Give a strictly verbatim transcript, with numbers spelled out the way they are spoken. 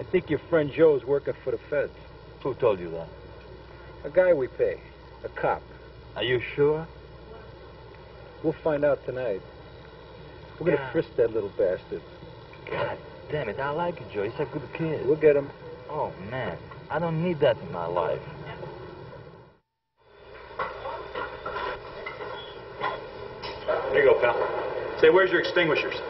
think your friend Joe's working for the feds. Who told you that? A guy we pay. A cop. Are you sure? We'll find out tonight. We're gonna God. frisk that little bastard. God damn it, I like it, Joe. He's a good kid. We'll get him. Oh, man. I don't need that in my life. There you go, pal. Say, where's your extinguishers?